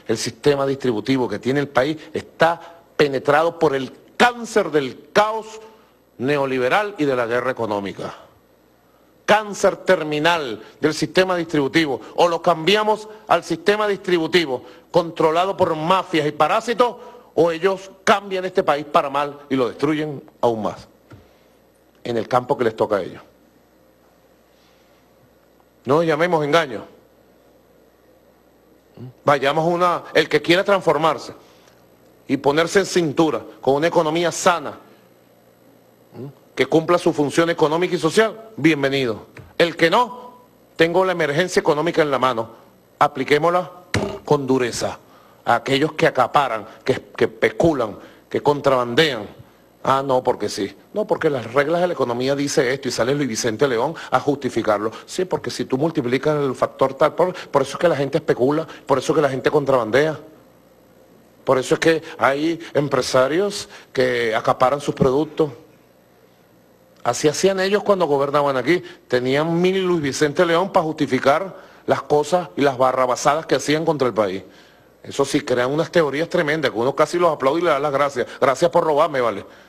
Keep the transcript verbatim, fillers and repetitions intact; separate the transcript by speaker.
Speaker 1: el sistema distributivo que tiene el país está penetrado por el cáncer del caos neoliberal y de la guerra económica. Cáncer terminal del sistema distributivo. O lo cambiamos al sistema distributivo controlado por mafias y parásitos, o ellos cambian este país para mal y lo destruyen aún más en el campo que les toca a ellos. No llamemos engaño. Vayamos a una, el que quiera transformarse y ponerse en cintura con una economía sana, que cumpla su función económica y social, bienvenido. El que no, tengo la emergencia económica en la mano, apliquémosla con dureza a aquellos que acaparan, que, que especulan, que contrabandean. Ah, no, porque sí. No, porque las reglas de la economía dice esto y sale Luis Vicente León a justificarlo. Sí, porque si tú multiplicas el factor tal, por, por eso es que la gente especula, por eso es que la gente contrabandea. Por eso es que hay empresarios que acaparan sus productos. Así hacían ellos cuando gobernaban aquí. Tenían mil Luis Vicente León para justificar las cosas y las barrabasadas que hacían contra el país. Eso sí, crean unas teorías tremendas, que uno casi los aplaude y le da las gracias. Gracias por robarme, vale.